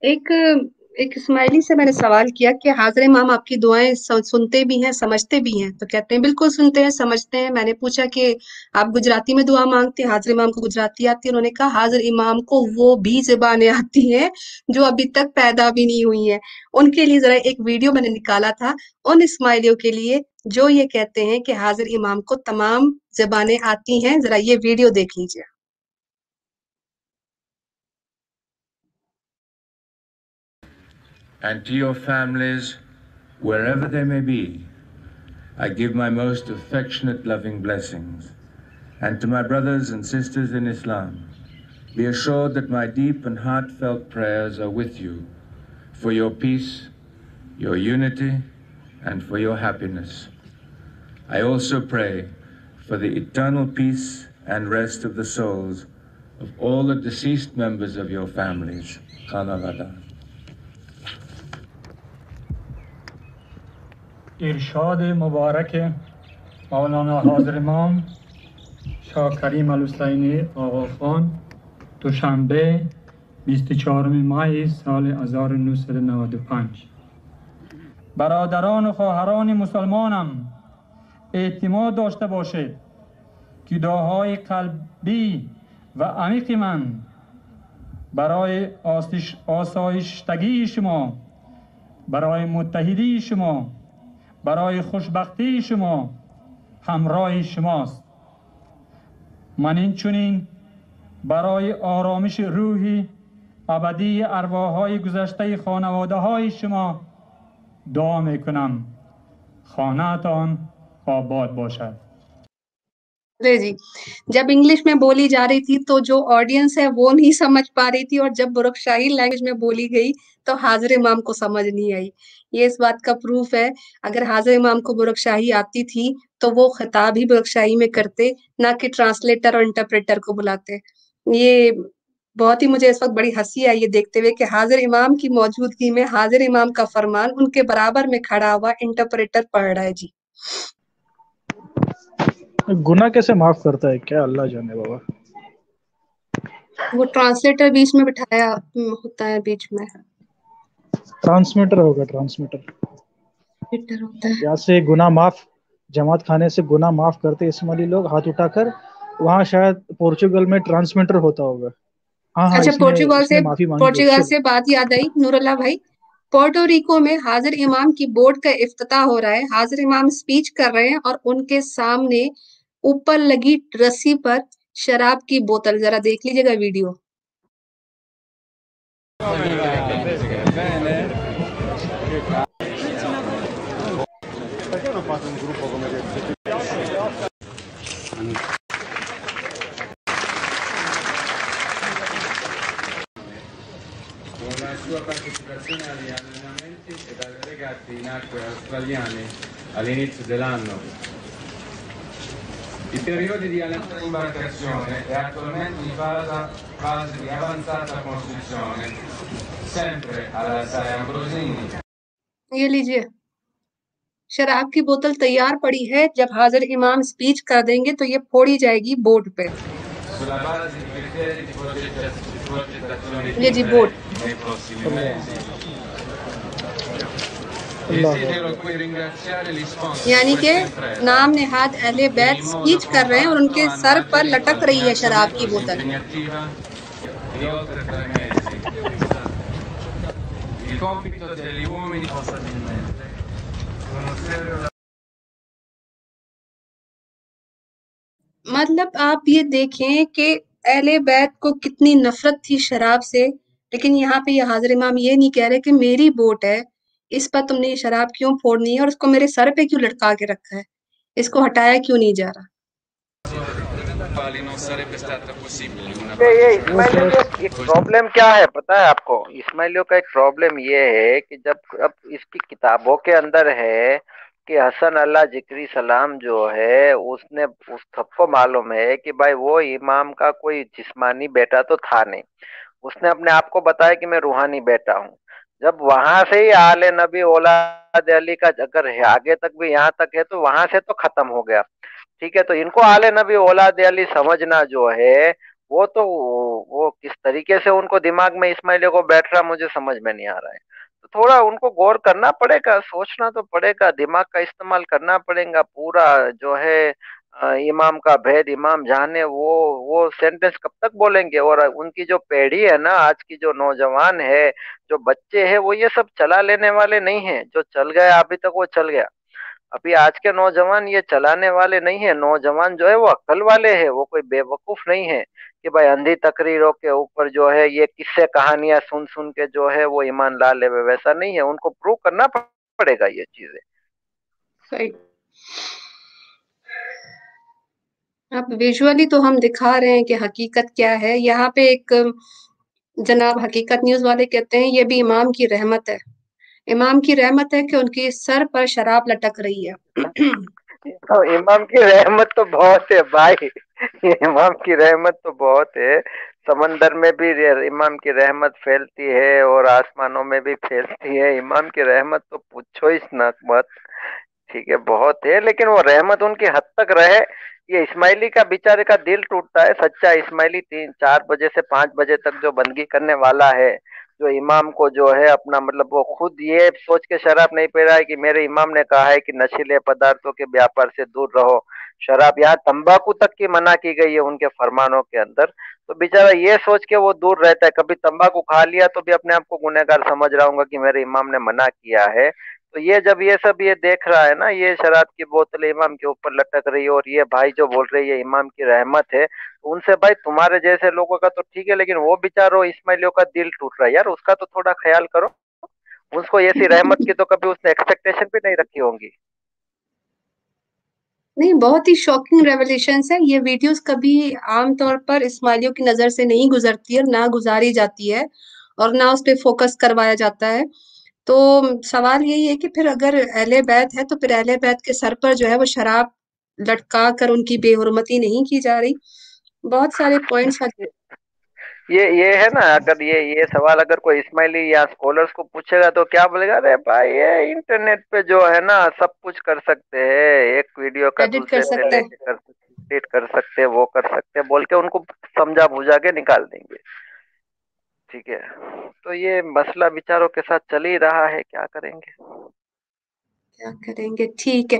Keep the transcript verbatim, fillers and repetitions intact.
एक एक इस्माइली से मैंने सवाल किया कि हाजिर इमाम आपकी दुआएं सु- सुनते भी हैं, समझते भी हैं? तो कहते हैं बिल्कुल सुनते हैं, समझते हैं। मैंने पूछा कि आप गुजराती में दुआ मांगते हैं, हाजिर इमाम को गुजराती आती है? उन्होंने कहा हाजिर इमाम को वो भी ज़बानें आती हैं जो अभी तक पैदा भी नहीं हुई हैं। उनके लिए ज़रा एक वीडियो मैंने निकाला था, उन इस्माइलियों के लिए जो ये कहते हैं कि हाजिर इमाम को तमाम ज़बानें आती हैं। ज़रा ये वीडियो देख लीजिए। And to your families, wherever they may be, I give my most affectionate, loving blessings. And to my brothers and sisters in Islam, be assured that my deep and heartfelt prayers are with you for your peace, your unity, and for your happiness. I also pray for the eternal peace and rest of the souls of all the deceased members of your families. Khanavada. ارشاد مبارک مولانا حاضر امام شاه کریم الحسینی آقا خان دوشنبه بیست و چهارم مای سال هزار و نهصد و نود و پنج. برادران و خواهران مسلمانم، اعتماد داشته باشید که دعاهای قلبی و عمیق من برای آسایشتگی شما، برای متحدی شما، برای خوشبختی شما همراه شماست. من این چنین برای آرامش روحی ابدی ارواح‌های گذشته خانواده‌های شما دعا میکنم. خانه‌تان آباد باشد. जी, जब English में बोली जा रही थी तो जो audience है वो नहीं समझ पा रही थी, और जब बुरकशाही लैंग्वेज में बोली गई तो हाजिर इमाम को समझ नहीं आई। ये इस बात का प्रूफ है, अगर हाजिर इमाम को बुरकशाही आती थी तो वो खिताब ही बुरकशाही में करते, ना कि ट्रांसलेटर और इंटरप्रेटर को बुलाते। ये बहुत ही मुझे इस वक्त बड़ी हंसी आई ये देखते हुए कि हाजिर इमाम की मौजूदगी में हाजिर इमाम का फरमान उनके बराबर में खड़ा हुआ इंटरप्रेटर पढ़ रहा है। जी, गुनाह कैसे माफ करता है क्या अल्लाह जाने बाबा। वो ट्रांसलेटर बीच में बिठाया हम्म, होता है बीच में। ट्रांसमीटर होगा, ट्रांसमीटर। ट्विटर होता है। यहाँ से गुनाह माफ, जमात खाने से गुनाह माफ करते इस्माइली लोग हाथ उठाकर। वहाँ शायद पोर्चुगल में ट्रांसमीटर होता होगा। हाँ हाँ, अच्छा, इसने पोर्चुगाल इसने से माफी मांगी पोर्चुगाल ऑफिशियल। से बात याद आई नूरुल्लाह भाई। पोर्टो रिको में हाजिर इमाम की बोर्ड का इफ्तिताह हो रहा है। हाजिर इमाम स्पीच कर रहे हैं और उनके सामने ऊपर लगी रस्सी पर शराब की बोतल, जरा देख लीजिएगा video. Con la sua partecipazione agli allenamenti e dalle regate in acque australiane all'inizio dell'anno. I periodi di allenamento in imbarcazione è attualmente in fase, fase di avanzata costruzione, sempre alla Sai Ambrosini. ये लीजिए, शराब की बोतल तैयार पड़ी है, जब हाजिर इमाम स्पीच कर देंगे तो ये फोड़ी जाएगी बोर्ड पे। Sulla base di criteri di progetta- di progettazione ये जी concreti board. nei prossimi mesi. Desidero qui ringraziare gli sponsor di यानी कि questa impresa. नाम नेहाद अहले बैत स्पीच कर रहे हैं और उनके सर पर लटक रही है शराब की बोतल। impegnativa di oltre tre mesi. Il compito degli uomini conoscere la मतलब आप ये देखें कि अहले बैत को कितनी नफरत थी शराब से, लेकिन यहाँ पे ये हाजिर इमाम ये नहीं कह रहे कि मेरी बोट है, इस पर तुमने ये शराब क्यों फोड़नी है और उसको मेरे सर पे क्यों लटका के रखा है, इसको हटाया क्यों नहीं जा रहा। quali non sarebbe stata possibile una ये ये इस्माइलियों का एक प्रॉब्लम क्या है पता है आपको? इस्माइलियों का एक प्रॉब्लम ये है कि जब अब इसकी किताबों के अंदर है कि हसन अल्लाह जिक्री सलाम जो है उसने उस सबको मालूम है कि भाई वो इमाम का कोई जिस्मानी बेटा तो था नहीं। उसने अपने आप को बताया कि मैं रूहानी बेटा हूँ। जब वहां से ही आले नबी औलाद अली का अगर है आगे तक भी यहाँ तक है तो वहां से तो खत्म हो गया। ठीक है, तो इनको आले नबी औलाद अली समझना जो है वो तो वो किस तरीके से उनको दिमाग में इस्माइलियों को बैठ रहा मुझे समझ में नहीं आ रहा है। तो थोड़ा उनको गौर करना पड़ेगा, सोचना तो पड़ेगा, दिमाग का इस्तेमाल करना पड़ेगा। पूरा जो है अ, इमाम का भेद इमाम जाने, वो वो सेंटेंस कब तक बोलेंगे? और उनकी जो पीढ़ी है ना, आज की जो नौजवान है, जो बच्चे हैं, वो ये सब चला लेने वाले नहीं है। जो चल गया अभी तक वो चल गया। अभी आज के नौजवान ये चलाने वाले नहीं है। नौजवान जो है वो अक्ल वाले हैं, वो कोई बेवकूफ नहीं है कि भाई अंधी तकरीरों के ऊपर जो है ये किस्से कहानियां सुन सुन के जो है वो ईमान ला ले। वैसा नहीं है, उनको प्रूव करना पड़ेगा ये चीजें। सही। अब विजुअली तो हम दिखा रहे हैं कि हकीकत क्या है। यहाँ पे एक जनाब हकीकत न्यूज वाले कहते हैं ये भी इमाम की रहमत है। इमाम की रहमत है कि उनकी सर पर शराब लटक रही है। तो इमाम की रहमत तो बहुत है भाई, इमाम की रहमत तो बहुत है। समंदर में भी रे- इमाम की रहमत फैलती है और आसमानों में भी फैलती है। इमाम की रहमत तो पूछो ही ना मत। ठीक है, बहुत है, लेकिन वो रहमत उनकी हद तक रहे। ये इस्माइली का बेचारे का दिल टूटता है। सच्चा इस्माइली तीन चार बजे से पांच बजे तक जो बंदगी करने वाला है, जो इमाम को जो है अपना मतलब वो खुद ये सोच के शराब नहीं पी रहा है कि मेरे इमाम ने कहा है कि नशीले पदार्थों के व्यापार से दूर रहो। शराब, यहाँ तंबाकू तक की मना की गई है उनके फरमानों के अंदर। तो बेचारा ये सोच के वो दूर रहता है। कभी तंबाकू खा लिया तो भी अपने आप को गुनहगार समझ रहा हूँ कि मेरे इमाम ने मना किया है। तो ये जब ये सब ये देख रहा है ना, ये शराब की बोतल इमाम के ऊपर लटक रही है, और ये भाई जो बोल रहे हैं ये इमाम की रहमत है, तो उनसे भाई तुम्हारे जैसे लोगों का तो ठीक है, लेकिन वो बेचारो इस्माइलियों का दिल टूट रहा है यार, उसका तो थोड़ा ख्याल करो। उसको ऐसी रहमत की तो कभी उसने एक्सपेक्टेशन भी नहीं रखी होंगी। नहीं, बहुत ही शॉकिंग रेवलेशंस है। ये वीडियोस कभी आम तौर पर इस्माइलियों की नजर से नहीं गुजरती है, ना गुजारी जाती है और ना उस पे फोकस करवाया जाता है। तो सवाल यही है कि फिर अगर अहले बैत है तो फिर अहले बैत के सर पर जो है वो शराब लटका कर उनकी बेहुरमती नहीं की जा रही। बहुत सारे पॉइंट्स। ये ये है ना, अगर ये ये सवाल अगर कोई इस्माइली या स्कॉलर्स को पूछेगा तो क्या बोलेगा? अरे भाई ये इंटरनेट पे जो है ना सब कुछ कर सकते हैं, एक वीडियो का एडिट कर दूसरे पे सकते हैं। लेके कर सकते, एडिट कर सकते हैं, वो कर सकते हैं बोल के उनको समझा बुझा के निकाल देंगे। ठीक है, तो ये मसला विचारों के साथ चल ही रहा है, क्या करेंगे। क्या करेंगे, ठीक है।